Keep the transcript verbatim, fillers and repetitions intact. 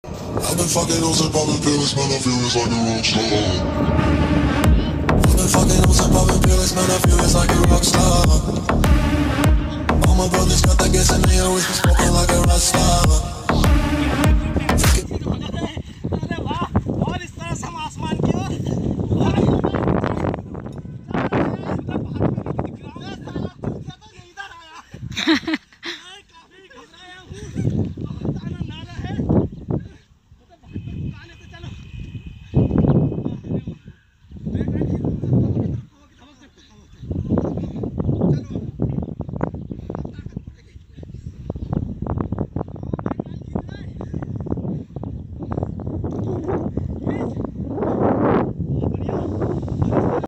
I've been fucking hoes and popping pills, man, I feel it's like a rock star. I've been fucking hoes and popping pills, man, I feel it's like a rock star. All my brothers got that gas and they always be smoking like a rock star. अरे वाह, और इस तरह से हम आसमान की ओर इधर आया